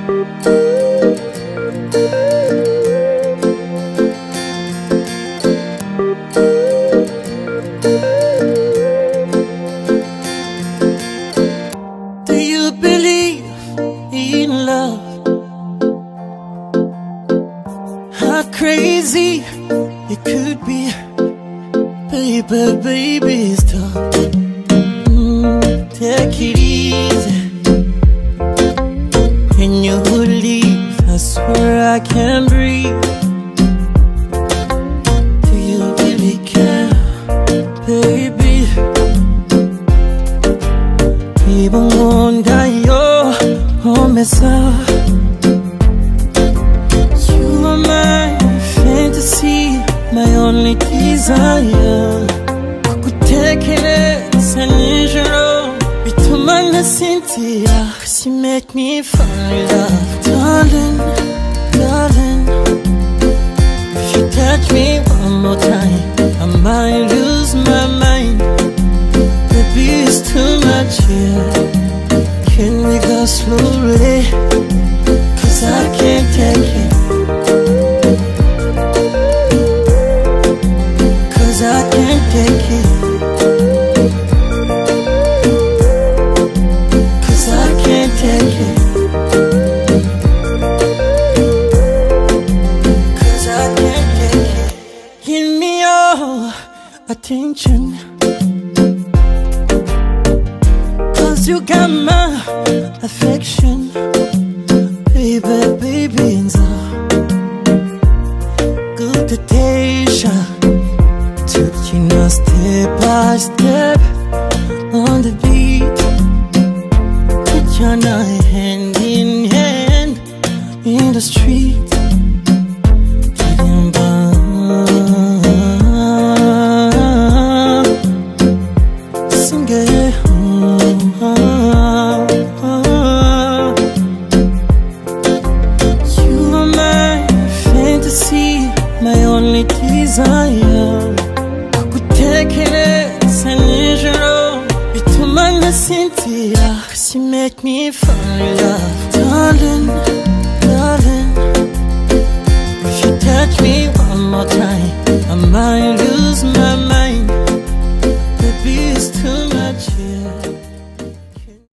Do you believe in love? How crazy it could be, baby, baby, stop. Take it easy. When you leave, I swear I can't breathe. Do you really care, baby? Even wonder your home is up. You are my fantasy, my only desire. Kukutekereza nijoro bituma nasinzira, 'cause you make me fall in love. Darling, darling, if you touch me one more time, I might lose my mind. Baby, it's too much here. Can we go slowly? 'Cause I can't take it. 'Cause I can't take it. 'Cause I can't take it. 'Cause I can't take it. Give me your attention, 'cause you got my affection. Baby, baby, and so good to taste. Taking us step by step on the beat. Put your night hand in hand in the street. Getting by. Sing it. You are my fantasy, my only desire. Kukutekereza nijoro bituma nasinzira, 'cause you make me fall in love. Darling, darling,